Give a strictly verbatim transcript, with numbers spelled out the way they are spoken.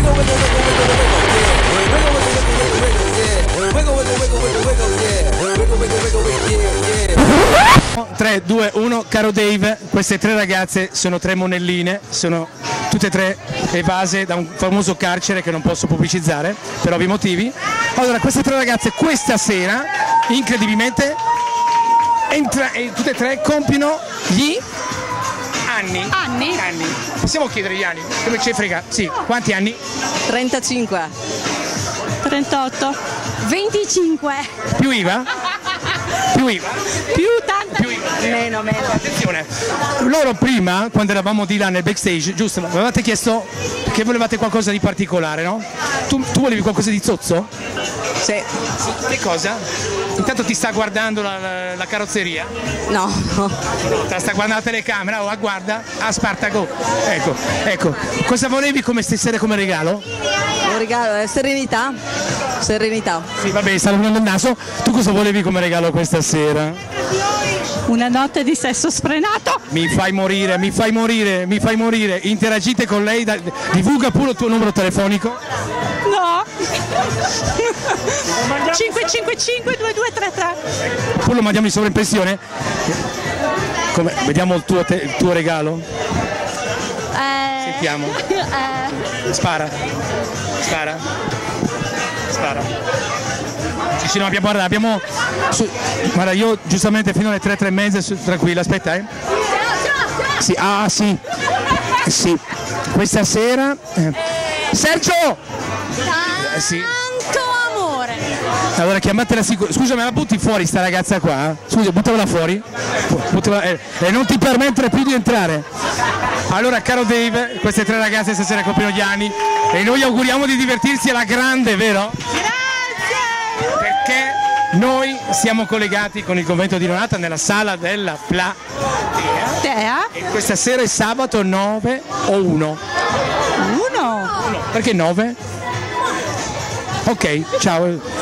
Wiggle with the wiggle, wiggle, wiggle, yeah. Wiggle with the wiggle, wiggle, wiggle, yeah. Wiggle, wiggle, wiggle, wiggle, yeah, yeah. tre, due, uno, caro Dave, queste tre ragazze sono tre monelline, sono tutte e tre evase da un famoso carcere che non posso pubblicizzare per ovvi motivi. Allora, queste tre ragazze questa sera, incredibilmente, entra, e tutte e tre compiono gli anni. Anni? Anni. Possiamo chiedere gli anni? Come ci frega? Sì, quanti anni? trentacinque. trentotto. venticinque. Più I V A? Più I V A? Più tanta. Più I V A. Meno, meno. Attenzione, loro prima, quando eravamo di là nel backstage, giusto, avevate chiesto che volevate qualcosa di particolare, no? Tu, tu volevi qualcosa di zozzo? Sì. Che cosa? Intanto ti sta guardando la, la, la carrozzeria? No. Te la sta guardando la telecamera, oh, guarda, a Spartaco. Ecco, ecco. Cosa volevi come stasera come regalo? Un regalo è serenità. Serenità. Sì, vabbè, sta lunando il naso. Tu cosa volevi come regalo questa sera? Una notte di sesso sfrenato. Mi fai morire, mi fai morire, mi fai morire. Interagite con lei, da, divulga pure il tuo numero telefonico. No. cinque cinque cinque due due tre tre. Poi lo mandiamo in sovraimpressione. Come, vediamo il tuo, te, il tuo regalo. Eh, Sentiamo. eh, Spara. Spara. Spara. Sì, sì, no, abbiamo, guarda, abbiamo. Su, guarda, io giustamente fino alle tre, tre e mezza, su, tranquilla, aspetta, eh. Sì, ah sì. Sì. Questa sera. Eh. Sergio! Eh, sì. Tanto amore. Allora chiamatela sicuro. Scusa, me la butti fuori sta ragazza qua? Scusa, buttala fuori. Buttala, eh, e non ti permettere più di entrare. Allora, caro Dave, queste tre ragazze stasera compiono gli anni e noi auguriamo di divertirsi alla grande, vero? Grazie. Perché noi siamo collegati con il convento di Nonata nella sala della Platea. Tea? E questa sera è sabato nove o uno? Uno. Perché nove? Ok, ciao.